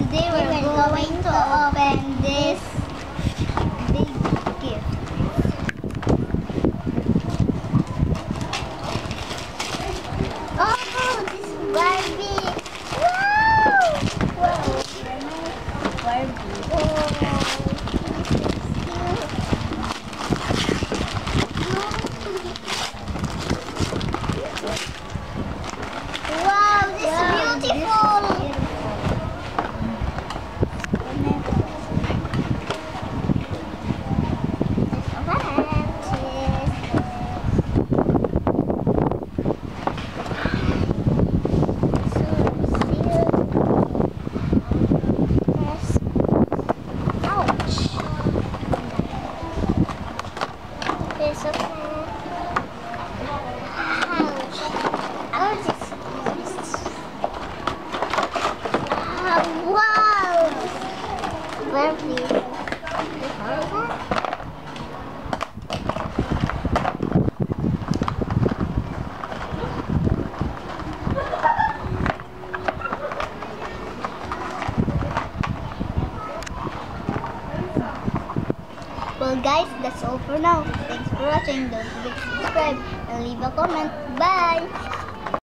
Today we're going to open this big gift. Oh, this Barbie! Wow! Wow! Barbie. Wow, this is beautiful! Wow! Barbie. Well guys, that's all for now. Thanks for watching. Don't forget to subscribe and leave a comment. Bye!